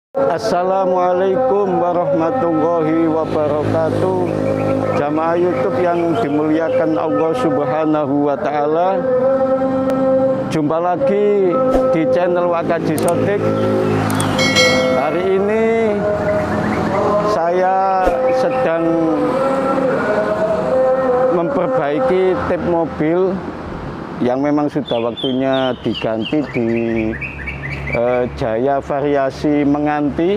Assalamualaikum warahmatullahi wabarakatuh. Jamaah YouTube yang dimuliakan Allah Subhanahu wa Ta'ala, jumpa lagi di channel Wakaji Sodik. Hari ini saya sedang memperbaiki tip mobil yang memang sudah waktunya diganti di Jaya Variasi Menganti.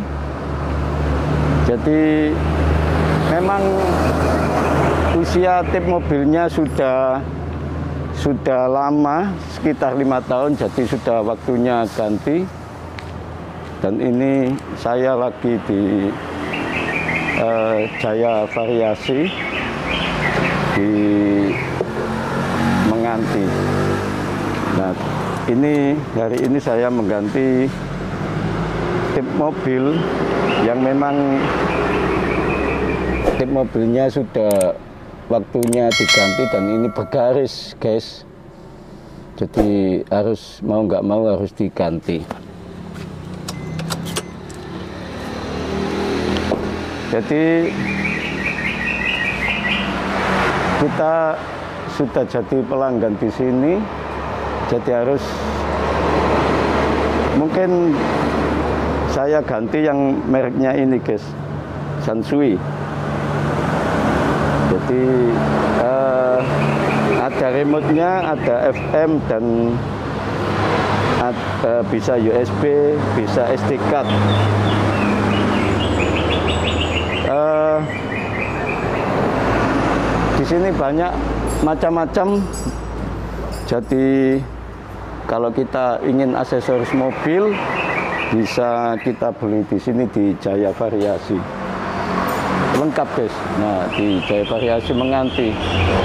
Jadi memang usia tip mobilnya sudah lama, sekitar 5 tahun, jadi sudah waktunya ganti. Dan ini saya lagi di Jaya Variasi di Menganti. Nah, hari ini saya mengganti tip mobil yang memang tip mobilnya sudah waktunya diganti dan ini bergaris, guys. Jadi harus mau nggak mau harus diganti. Jadi kita sudah jadi pelanggan di sini. Jadi harus, mungkin saya ganti yang mereknya ini, guys, Sansui. Jadi ada remote-nya, ada FM dan bisa USB, bisa SD card. Di sini banyak macam-macam. Jadi kalau kita ingin aksesoris mobil, bisa kita beli di sini di Jaya Variasi. Lengkap, guys. Nah, di Jaya Variasi Menganti.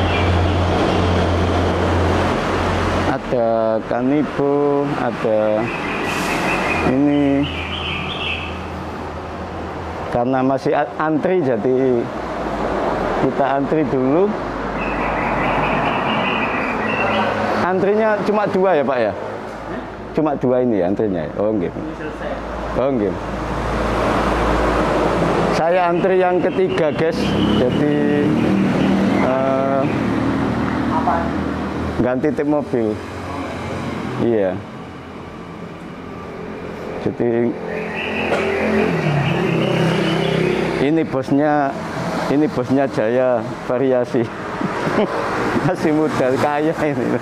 Ada Kanibo, ada ini. Karena masih antri, jadi kita antri dulu. Antrinya cuma 2 ya, Pak ya? Cuma 2 ini ya antrinya. Oh, enggak. Oh, enggak. Saya antri yang ketiga, guys. Jadi ganti tip mobil. Iya. Jadi ini bosnya Jaya Variasi. Masih muda, kaya ini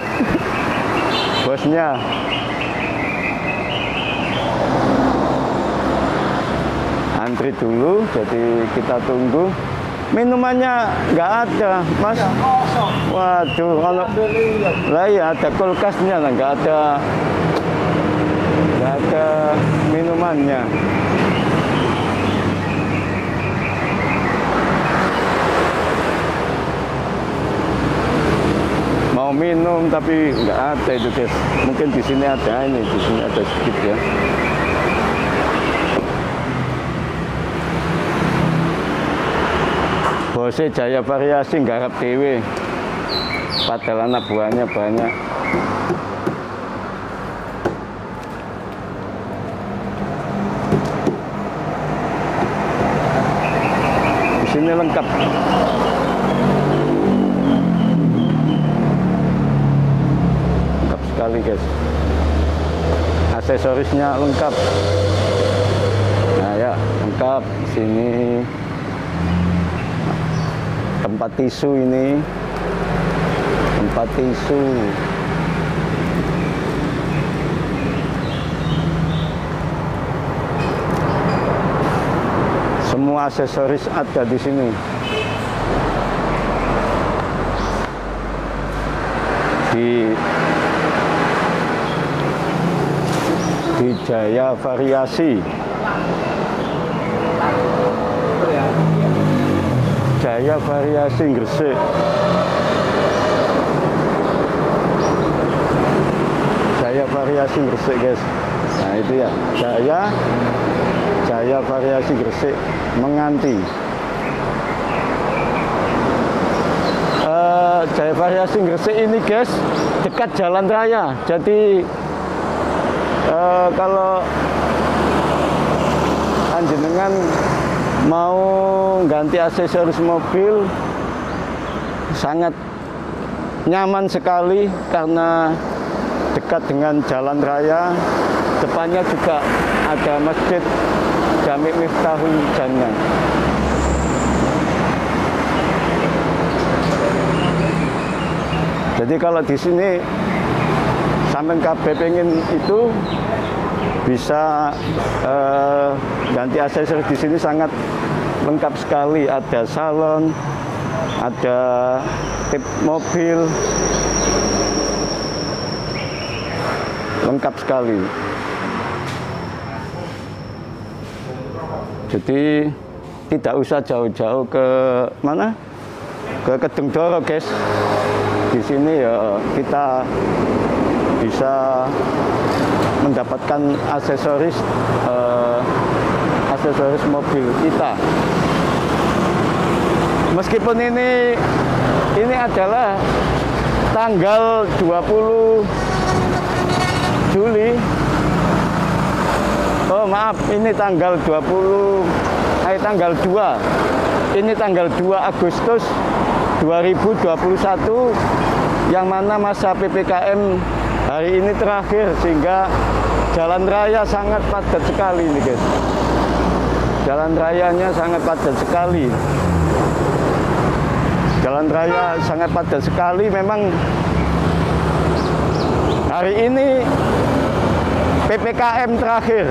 bosnya. Antri dulu, jadi kita tunggu. Minumannya nggak ada, Mas. Waduh, kalau lah ya ada kulkasnya lah, nggak ada minumannya. Mau minum tapi nggak ada itu, guys. Mungkin di sini ada, di sini ada sedikit ya. Bosnya Jaya Variasi nggarap dewe, padahal anak buahnya banyak. Di sini lengkap. Sekali, guys, aksesorisnya lengkap. Nah ya, lengkap. Di sini tempat tisu, ini tempat tisu. Semua aksesoris ada di sini. Di Jaya Variasi. Jaya Variasi Gresik. Jaya Variasi Gresik, guys. Nah itu ya, Jaya Variasi Gresik Menganti. Jaya Variasi Gresik ini, guys, dekat jalan raya. Jadi kalau mau ganti aksesoris mobil sangat nyaman sekali karena dekat dengan jalan raya. Depannya juga ada masjid Jami Miftahul Jannah. Jadi kalau di sini sampean kabeh pengen itu bisa ganti aksesoris di sini sangat lengkap sekali. Ada salon, ada tip mobil, lengkap sekali. Jadi tidak usah jauh-jauh ke mana? Ke Kedungdoro, guys. Di sini ya kita bisa mendapatkan aksesoris mobil kita. Meskipun ini adalah tanggal 20 Juli. Oh maaf, ini tanggal 2. Ini tanggal 2 Agustus 2021, yang mana masa PPKM hari ini terakhir, sehingga jalan raya sangat padat sekali nih guys. Jalan rayanya sangat padat sekali. Jalan raya sangat padat sekali. Memang hari ini PPKM terakhir.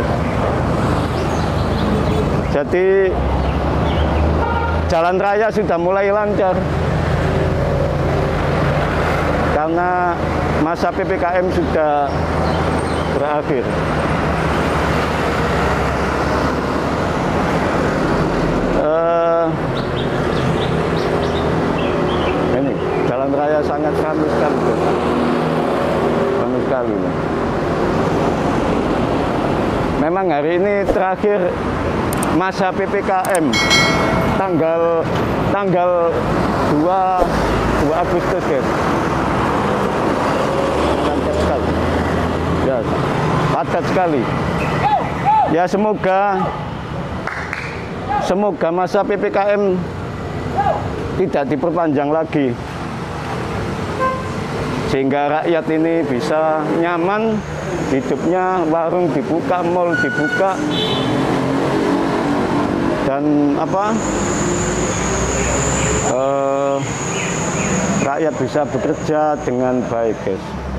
Jadi jalan raya sudah mulai lancar karena masa PPKM sudah berakhir. Ini jalan raya sangat ramai sekali, ramai sekali. Memang hari ini terakhir masa PPKM tanggal 2 Agustus guys. Padat sekali. Ya, padat sekali. Ya semoga masa PPKM tidak diperpanjang lagi, sehingga rakyat ini bisa nyaman hidupnya, warung dibuka, mal dibuka, dan rakyat bisa bekerja dengan baik, guys.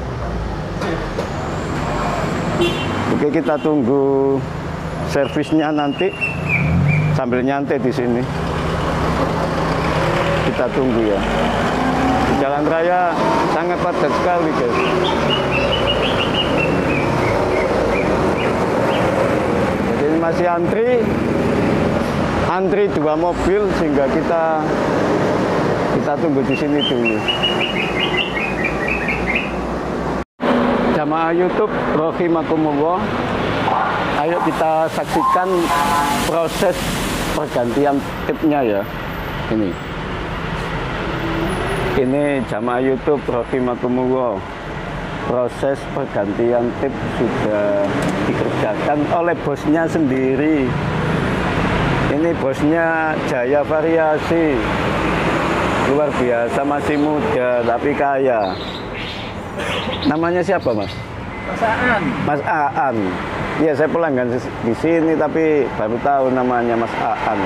Oke, kita tunggu servisnya nanti sambil nyantai di sini. Kita tunggu ya. Di jalan raya sangat padat sekali, guys. Jadi ini masih antri 2 mobil, sehingga kita tunggu di sini dulu. Jamaah YouTube rahimakumullah, ayo kita saksikan proses pergantian tipnya ya. Ini jamaah YouTube rahimakumullah, proses pergantian tip sudah dikerjakan oleh bosnya sendiri. Ini bosnya Jaya Variasi, luar biasa, masih muda tapi kaya. Namanya siapa, Mas? Mas Aan. Mas Aan. Iya, saya pelanggan di sini tapi baru tahu namanya Mas Aan.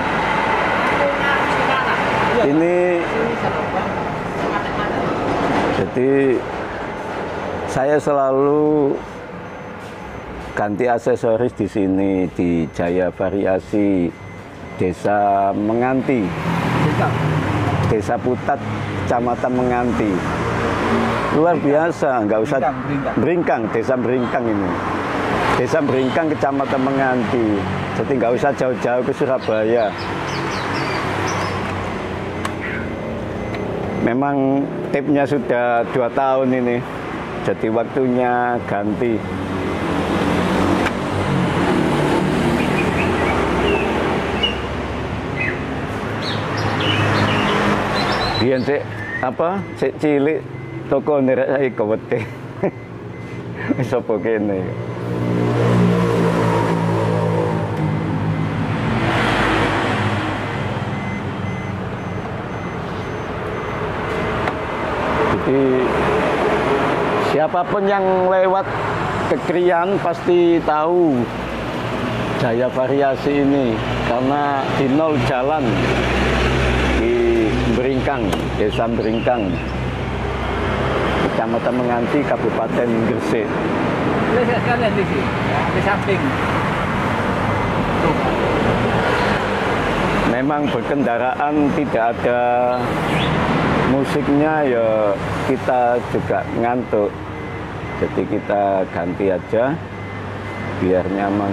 Ini jadi saya selalu ganti aksesoris di sini di Jaya Variasi, Desa Menganti, Desa Putat, Kecamatan Menganti. Luar biasa, nggak usah Beringkang, Desa Beringkang ini. Desa Beringkang, Kecamatan Menganti. Jadi nggak usah jauh-jauh ke Surabaya. Memang tipnya sudah 2 tahun ini, jadi waktunya ganti. Biyen sik sik cilik toko nderek saiki kewete. Wis apa kene. siapapun yang lewat ke Krian pasti tahu Jaya Variasi ini, karena di nol jalan di Beringkang, Desa Beringkang, Kecamatan Menganti, Kabupaten Gresik. Lihat kalian di sini, ya, di samping. Memang berkendaraan tidak ada musiknya ya kita juga ngantuk. Jadi kita ganti aja biar nyaman.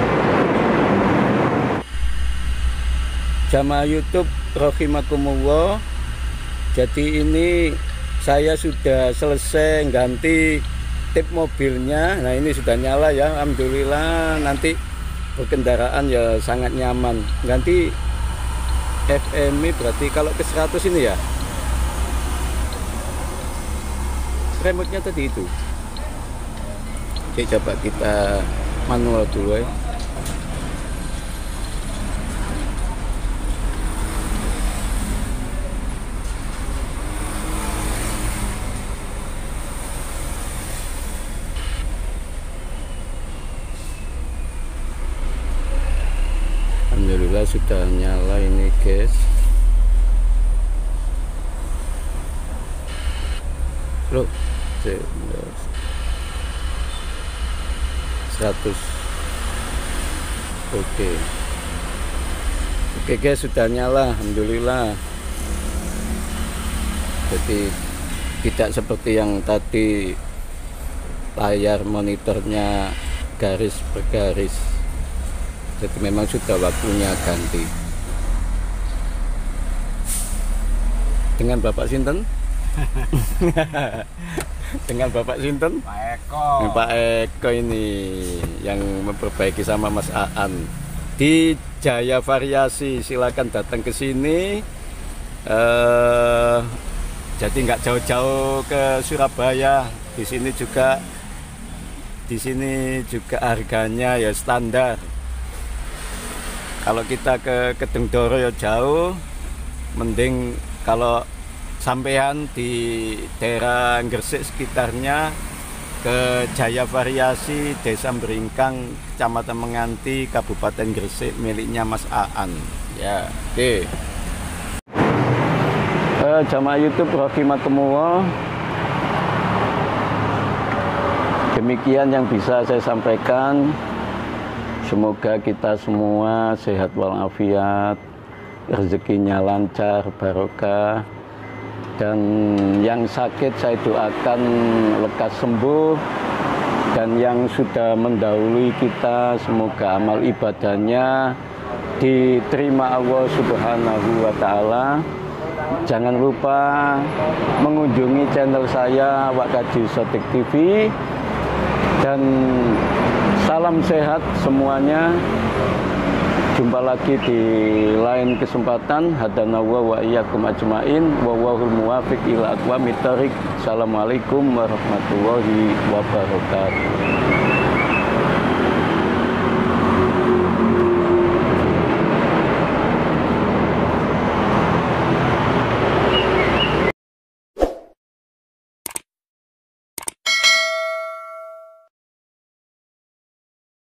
Jamaah YouTube rahimakumullah. Jadi ini saya sudah selesai ganti tip mobilnya. Nah, ini sudah nyala ya, alhamdulillah. Nanti berkendaraan ya sangat nyaman. Ganti FMI berarti kalau ke 100 ini ya. Remote-nya tadi itu. Oke, coba kita manual dulu ya. Alhamdulillah sudah nyala ini guys. Loh, 100. Oke guys, sudah nyala, alhamdulillah. Jadi tidak seperti yang tadi layar monitornya garis per garis. Jadi memang sudah waktunya ganti. Dengan Bapak Sinten? Dengan Bapak Sinten? Pak Eko. Pak Eko ini yang memperbaiki sama Mas Aan di Jaya Variasi. Silakan datang ke sini. Jadi nggak jauh-jauh ke Surabaya. Di sini juga harganya ya standar. Kalau kita ke Kedung Doro ya jauh, mending kalau sampean di daerah Gresik sekitarnya ke Jaya Variasi, Desa Beringkang, Kecamatan Menganti, Kabupaten Gresik, miliknya Mas Aan. Ya, oke. Jamaah YouTube rahimakumullah. Demikian yang bisa saya sampaikan. Semoga kita semua sehat walafiat, rezekinya lancar, barokah, dan yang sakit saya doakan lekas sembuh, dan yang sudah mendahului kita semoga amal ibadahnya diterima Allah Subhanahu wa Ta'ala. Jangan lupa mengunjungi channel saya Wak Kaji Sotik TV, dan salam sehat semuanya. Jumpa lagi di lain kesempatan. Hadanallahu wa iyyakum ajmain. Wallahul muwaffiq ila aqwamit thoriq. Assalamualaikum warahmatullahi wabarakatuh.